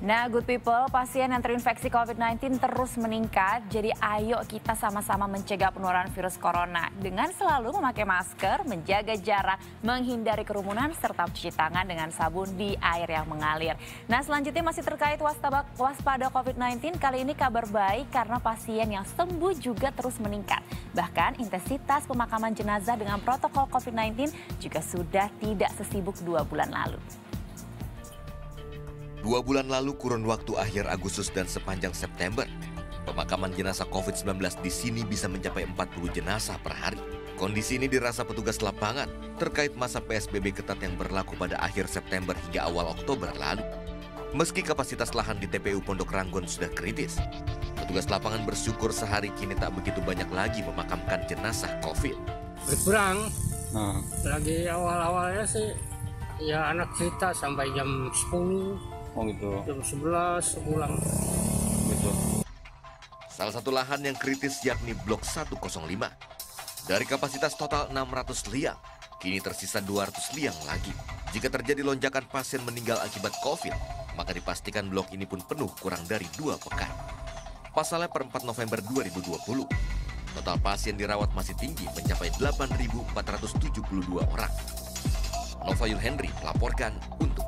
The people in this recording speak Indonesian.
Nah, good people, pasien yang terinfeksi COVID-19 terus meningkat. Jadi ayo kita sama-sama mencegah penularan virus corona dengan selalu memakai masker, menjaga jarak, menghindari kerumunan, serta mencuci tangan dengan sabun di air yang mengalir. Nah, selanjutnya masih terkait waspada COVID-19, kali ini kabar baik karena pasien yang sembuh juga terus meningkat. Bahkan intensitas pemakaman jenazah dengan protokol COVID-19 juga sudah tidak sesibuk 2 bulan lalu. 2 bulan lalu kurun waktu akhir Agustus dan sepanjang September, pemakaman jenazah COVID-19 di sini bisa mencapai 40 jenazah per hari. Kondisi ini dirasa petugas lapangan terkait masa PSBB ketat yang berlaku pada akhir September hingga awal Oktober lalu. Meski kapasitas lahan di TPU Pondok Ranggon sudah kritis, petugas lapangan bersyukur sehari kini tak begitu banyak lagi memakamkan jenazah COVID. Berkurang, lagi awal-awalnya sih, ya anak kita sampai jam 10. Oh gitu. Jam 11 pulang. Gitu. Salah satu lahan yang kritis yakni Blok 105. Dari kapasitas total 600 liang, kini tersisa 200 liang lagi. Jika terjadi lonjakan pasien meninggal akibat COVID, maka dipastikan blok ini pun penuh kurang dari 2 pekan. Pasalnya per 4 November 2020, total pasien dirawat masih tinggi mencapai 8.472 orang. Nova Yul Henry melaporkan untuk